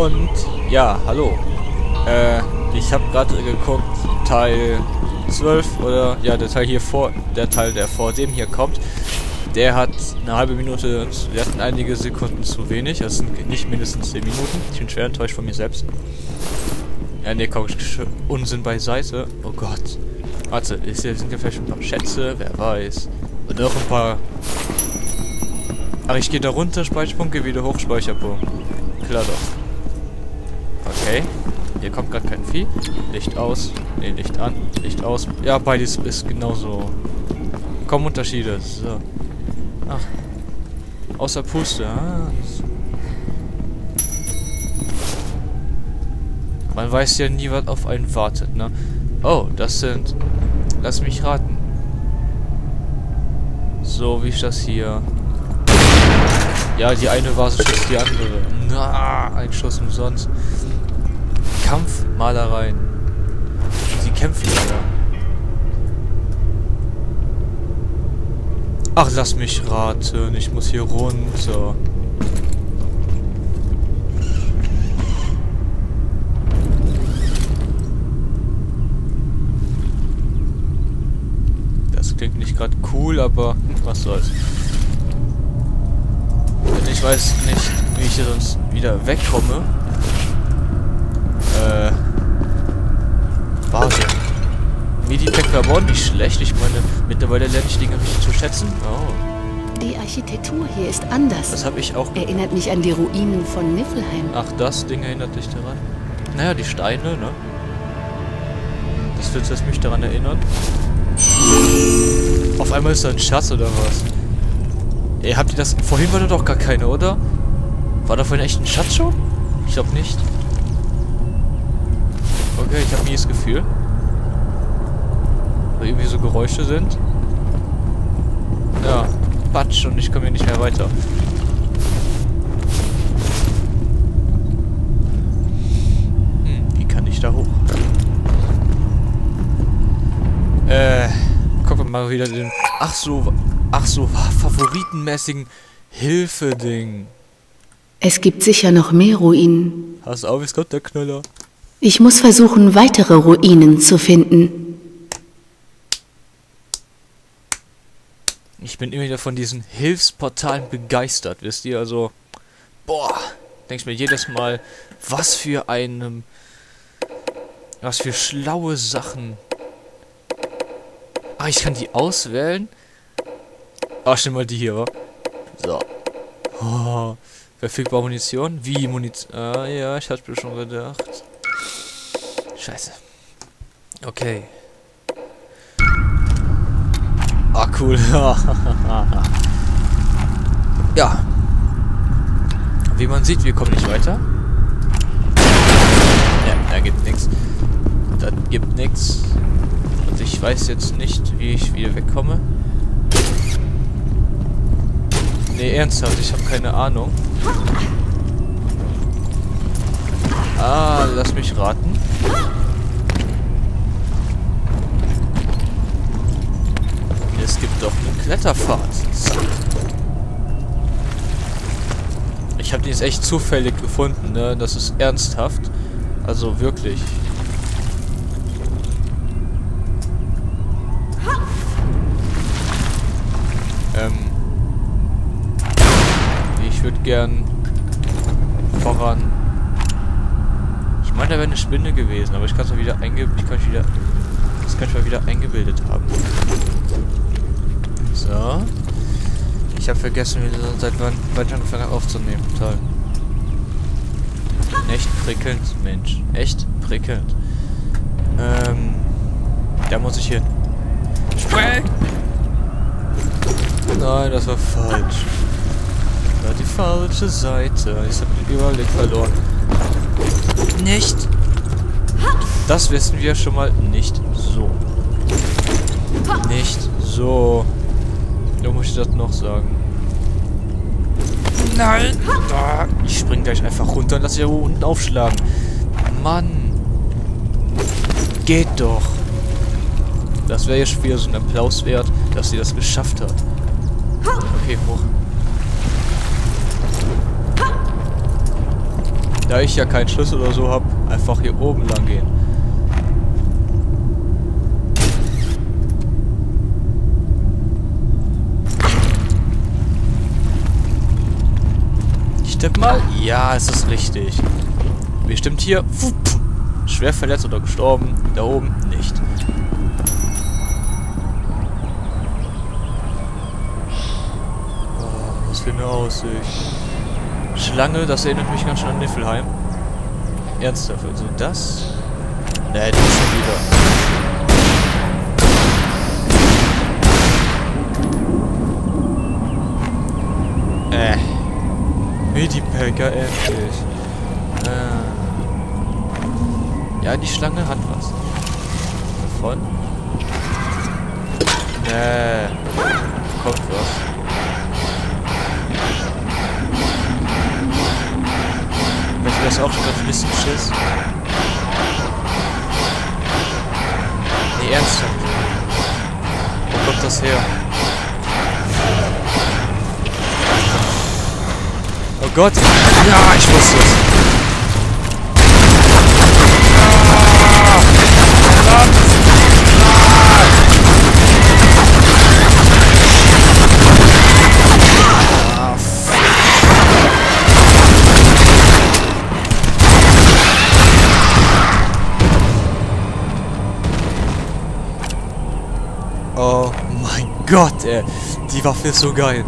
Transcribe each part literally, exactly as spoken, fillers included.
Und ja, hallo. Äh, ich habe gerade geguckt, Teil zwölf oder ja, der Teil hier vor, der Teil, der vor dem hier kommt, der hat eine halbe Minute, wir hatten einige Sekunden zu wenig, das sind nicht mindestens zehn Minuten. Ich bin schwer enttäuscht von mir selbst. Ja, ne, komm, Unsinn beiseite. Oh Gott. Warte, ist hier, sind ja vielleicht ein paar Schätze, wer weiß. Und auch ein paar... Ach, ich gehe da runter, Speicherpunkt, gehe wieder hoch, Speicherpunkt. Klar doch. Okay. Hier kommt gerade kein Vieh. Licht aus. Ne, Licht an. Licht aus. Ja, beides ist genauso. Kaum Unterschiede. So. Ach. Außer Puste. Ah. Man weiß ja nie, was auf einen wartet, ne? Oh, das sind... Lass mich raten. So, wie ist das hier? Ja, die eine Vase schießt die andere. Na, ein Schuss umsonst. Kampfmalereien. Sie kämpfen leider. Ach, lass mich raten. Ich muss hier runter. Das klingt nicht gerade cool, aber was soll's. Und ich weiß nicht, wie ich hier sonst wieder wegkomme. Äh. Warte. Medipack war aber auch nicht schlecht. Ich meine, mittlerweile lerne ich Dinge richtig zu schätzen. Oh. Die Architektur hier ist anders. Das habe ich auch... Erinnert mich an die Ruinen von Niflheim. Ach, das Ding erinnert dich daran? Naja, die Steine, ne? Das wird jetzt mich daran erinnern. Auf einmal ist da ein Schatz oder was? Ey, habt ihr das... Vorhin war da doch gar keine, oder? War da vorhin echt ein Schatz schon? Ich glaube nicht. Okay, ich habe nie das Gefühl. Weil irgendwie so Geräusche sind. Ja, Patsch und ich komme hier nicht mehr weiter. Hm, wie kann ich da hoch? Äh, gucken wir mal wieder den... Ach so, ach so, favoritenmäßigen Hilfe-Ding. Es gibt sicher noch mehr Ruinen. Pass auf, es kommt der Knüller. Ich muss versuchen, weitere Ruinen zu finden. Ich bin immer wieder von diesen Hilfsportalen begeistert, wisst ihr? Also, boah, denkst mir jedes Mal, was für einem, was für schlaue Sachen. Ah, ich kann die auswählen. Ah, stell mal die hier, wa? So. Oh, verfügbare Munition. Wie Munition? Ah, ja, ich hatte mir schon gedacht. Scheiße. Okay. Ah, cool. Ja. Wie man sieht, wir kommen nicht weiter. Ja, da gibt nichts. Da gibt nichts. Und ich weiß jetzt nicht, wie ich wieder wegkomme. Nee, ernsthaft, ich habe keine Ahnung. Ah, lass mich raten. Es gibt doch eine Kletterfahrt. Ich habe die jetzt echt zufällig gefunden, ne? Das ist ernsthaft. Also wirklich. Ähm. Ich würde gern voran. Ich meine, da wäre eine Spinne gewesen, aber ich kann es mal wieder einge... Ich kann wieder... Das kann ich mal wieder eingebildet haben. So. Ich habe vergessen, wie seit wann ich angefangen habe aufzunehmen. Toll. Echt prickelnd, Mensch. Echt prickelnd. Ähm. Da muss ich hin. Spring! Nein, das war falsch. Das war die falsche Seite. Ich habe den Überblick verloren. Nicht. Das wissen wir schon mal nicht so. Nicht so. Da muss ich das noch sagen. Nein! Ich spring gleich einfach runter und lass sie hier unten aufschlagen. Mann! Geht doch! Das wäre jetzt wieder so ein Applaus wert, dass sie das geschafft hat. Okay, hoch. Da ich ja keinen Schlüssel oder so habe, einfach hier oben lang gehen. Ich tippe mal. Ja, es ist richtig. Bestimmt hier. Schwer verletzt oder gestorben. Da oben nicht. Oh, was für eine Aussicht. Schlange, das erinnert mich ganz schön an Niflheim. Ernsthaft, also das? Ne, das schon wieder. Äh. Medipacker, endlich. Äh. Ja, die Schlange hat was. Davon? Ne. Kommt was. Das auch schon ein bisschen Schiss. Nee, ernsthaft. Wo kommt das her? Oh Gott! Ja, ich wusste es! Oh mein Gott, ey. Die Waffe ist so geil.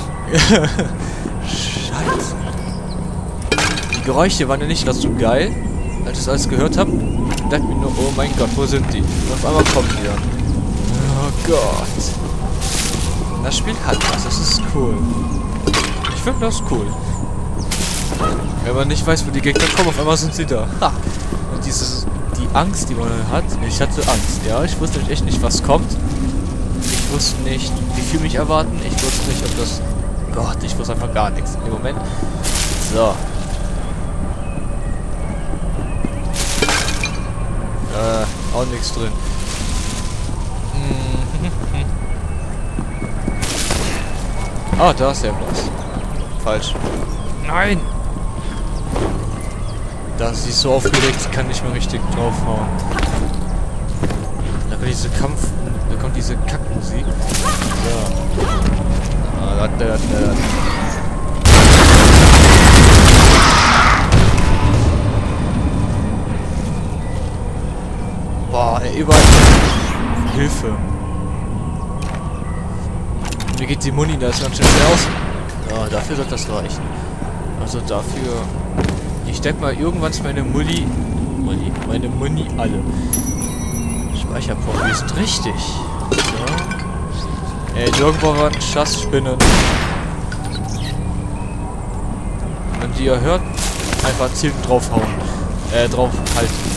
Scheiße. Die Geräusche waren ja nicht dazu so geil, als ich das alles gehört habe. Ich dachte mir nur, oh mein Gott, wo sind die? Und auf einmal kommen die dann. Oh Gott. Das Spiel hat was, das ist cool. Ich finde das cool. Wenn man nicht weiß, wo die Gegner kommen, auf einmal sind sie da. Ha. Und dieses, die Angst, die man hat, ich hatte Angst, ja. Ich wusste echt nicht, was kommt. Ich wusste nicht, wie viel mich erwarten. Ich wusste nicht, ob das... Gott, ich wusste einfach gar nichts. Im Moment. So. Äh, auch nichts drin. Ah, da ist ja was. Falsch. Nein! Da ist sie so aufgeregt, ich kann nicht mehr richtig draufhauen. Da kommt diese Kampf... Da kommt diese Kackmusik. So. Ah, da, da, da, da. Boah, ey, überall... Hilfe. Mir geht die Muni da ist ganz schön schnell aus. Ja, dafür wird das reichen. Also dafür... Ich denke mal, irgendwann ist meine Muni... Muni... Meine Muni alle. Speicherpunkt, wir sind richtig. So. Ey, irgendwo waren Schatzspinnen. Wenn die ihr hört, einfach zielt draufhauen. Äh, drauf halten.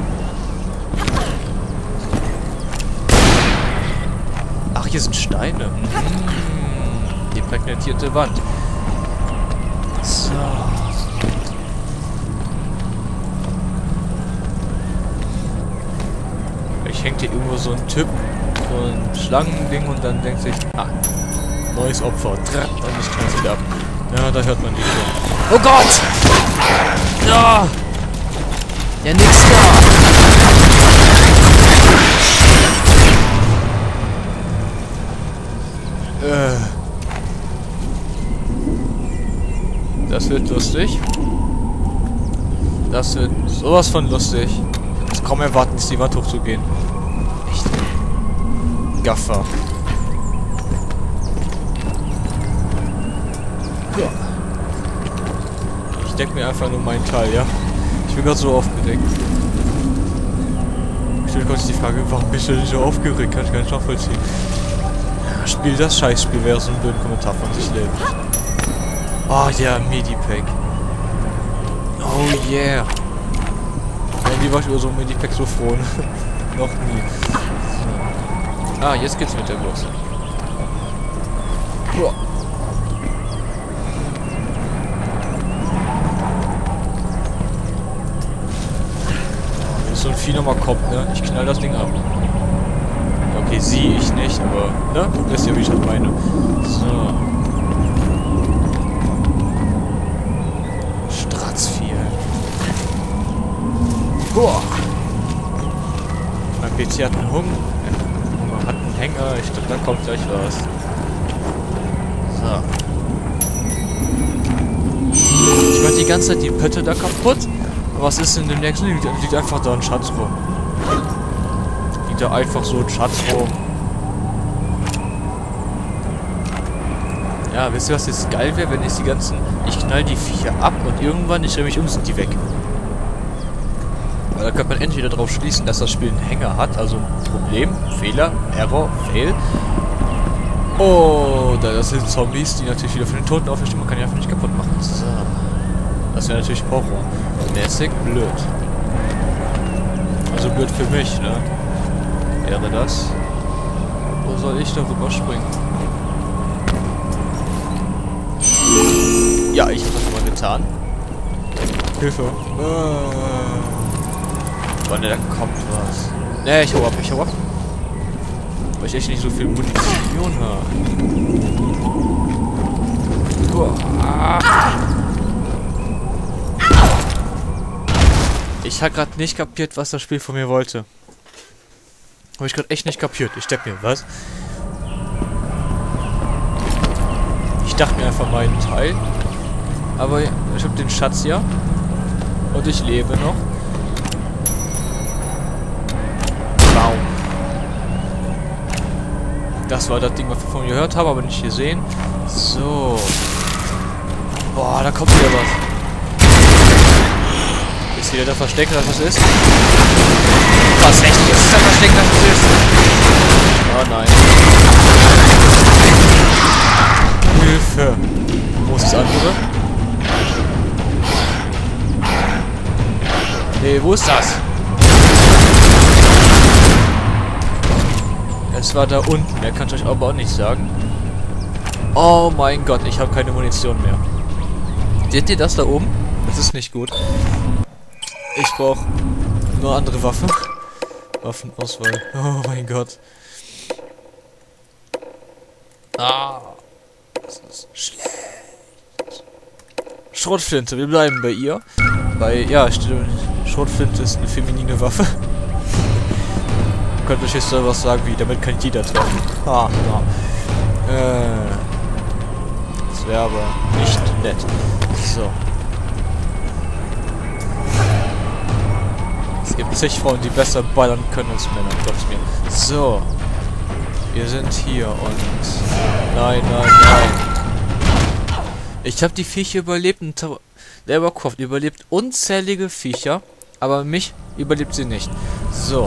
Ach, hier sind Steine. Hm. Die prägnetierte Wand. So. Hängt hier irgendwo so ein Typ, so ein Schlangending und dann denkt sich, ah, neues Opfer. Und ich knall es wieder ab. Ja, da hört man die schon. Oh Gott! Ja! Ja, nix da! Äh. Das wird lustig. Das wird sowas von lustig. Ich kaum erwarten, die Wand hochzugehen. Echt. Gaffer. Ja. Ich denke mir einfach nur meinen Teil, ja. Ich bin gerade so aufgeregt. Ich stelle kurz die Frage, warum bist du nicht so aufgeregt? Kann ich gar nicht nachvollziehen. Ja, spiel das Scheißspiel, wäre so ein blöder Kommentar von sich selbst. Oh ja, Medipack. Oh yeah. Die war ich über so ein Medipack so froh. Noch nie. So. Ah, jetzt geht's mit der los. Boah. Wenn so ein Vieh nochmal kommt, ne? Ich knall das Ding ab. Okay, sie, ich nicht, aber, ne? Wisst ihr, wie ich das meine? So. Stratzvieh. Boah. Mein P C hat einen Hunger. Hunger hat einen Hänger. Ich glaube, da kommt gleich was. So. Ich mach die ganze Zeit die Pötte da kaputt. Aber was ist denn dem nächsten? Liegt, liegt einfach da ein Schatz rum. Liegt da einfach so ein Schatz rum. Ja, wisst ihr, was jetzt geil wäre, wenn ich die ganzen... Ich knall die Viecher ab und irgendwann, ich drehe mich um, sind die weg. Weil da könnte man entweder darauf schließen, dass das Spiel einen Hänger hat, also ein Problem, Fehler, Error, Fail. Oder das sind Zombies, die natürlich wieder von den Toten auferstehen, man kann die einfach nicht kaputt machen. So. Das wäre natürlich Horror. Mäßig blöd. Also blöd für mich, ne? Wäre das. Wo soll ich darüber springen? Ja, ich habe das mal getan. Hilfe. Äh. Oh ne, da kommt was. Ne, ich hau ab, ich hau ab. Weil ich echt nicht so viel Munition habe. Ich habe gerade nicht kapiert, was das Spiel von mir wollte. Habe ich gerade echt nicht kapiert. Ich denke mir, was? Ich dachte mir einfach mal einen Teil. Aber ich habe den Schatz ja. Und ich lebe noch. Wow. Das war das Ding, was wir von mir gehört haben, aber nicht gesehen. So. Boah, da kommt wieder was. Ist wieder der Verstecker, was ist? Was, echt? Jetzt ist der Verstecker, was ist? Oh nein. Hilfe. Wo ist das andere? Nee, wo ist das? Es war da unten, mehr kann ich euch aber auch nicht sagen. Oh mein Gott, ich habe keine Munition mehr. Seht ihr das da oben? Das ist nicht gut. Ich brauche nur andere Waffen. Waffenauswahl. Oh mein Gott. Ah. Das ist schlecht. Schrotflinte, wir bleiben bei ihr. Bei, ja, Schrotflinte ist eine feminine Waffe. Könnt euch jetzt so was sagen wie, damit kann jeder treffen. Ah, ja. Äh. Das wäre aber nicht nett. So. Es gibt zig Frauen, die besser ballern können als Männer, glaubt's mir. So. Wir sind hier und... Nein, nein, nein. Ich habe die Viecher überlebt und Lebercroft überlebt unzählige Viecher, aber mich überlebt sie nicht. So.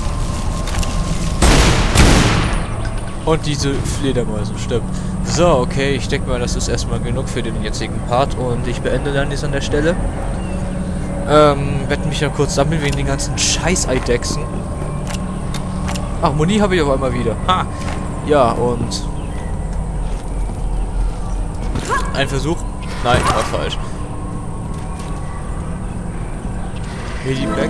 Und diese Fledermäuse, stimmt. So, okay, ich denke mal, das ist erstmal genug für den jetzigen Part und ich beende dann jetzt an der Stelle. Ähm, werde mich ja kurz sammeln wegen den ganzen Scheiß-Eidechsen. Ach, Muni habe ich auf einmal wieder. Ha! Ja, und... Ein Versuch? Nein, war falsch. Medipack.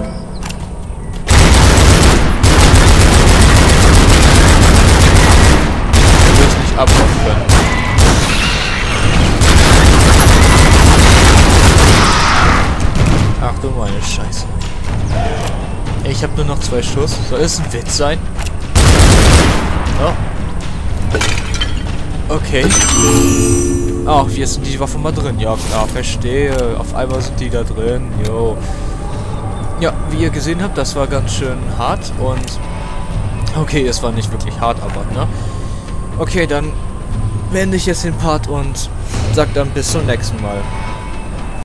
Du wirst nicht abhauen können. Ach du meine Scheiße. Ich habe nur noch zwei Schuss. Soll es ein Witz sein? Oh. Okay. Ach, wie ist denn die Waffe mal drin? Ja, klar, verstehe. Auf einmal sind die da drin. Jo. Ja, wie ihr gesehen habt, das war ganz schön hart und... Okay, es war nicht wirklich hart, aber, ne? Okay, dann beende ich jetzt den Part und sag dann bis zum nächsten Mal.